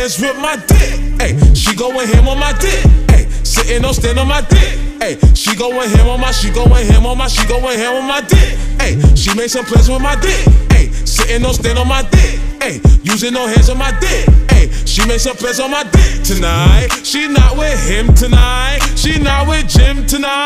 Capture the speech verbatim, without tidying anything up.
plans with my dick. Hey, she going ham on my dick. Hey, sitting on stand on my dick. Hey, she going ham on my, she going ham on my, she going ham on my dick. Hey, she made some plans with my dick. Hey, sitting on stand on my dick. Hey, using no hands on my dick. Hey, she made some plans on my dick tonight. She not with him tonight. She not with Jim tonight.